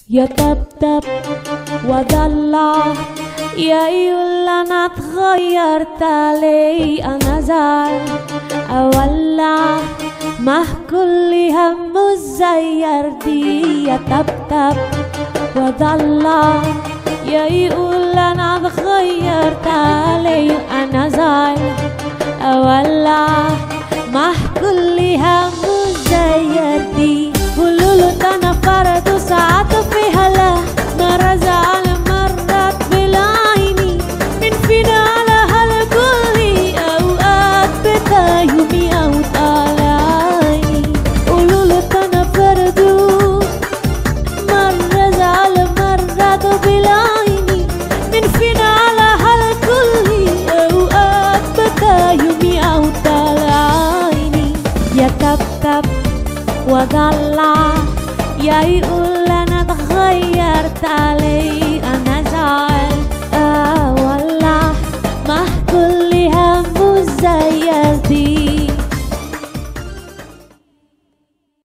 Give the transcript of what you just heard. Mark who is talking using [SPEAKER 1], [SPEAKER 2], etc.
[SPEAKER 1] يا طبطب وضلع يا يقول انا اتغيرت علي انا زعل اولع مع كل هم الزير دي يا طبطب وضلع يا يقول انا اتغيرت علي انا زعل اولع مع كل هم الزير دي قولوله ده انا فرد وساعات في هلا مرة زعل مرات بالعيني من فينا على هالكل اوقات بتايمي او طالعيني قولوله ده انا فرد مرة زعل مرات بالعيني من فينا على هالكل اوقات بتايمي او طالعيني يا طبطب وضلع يا يقول انا اتغيرت عليه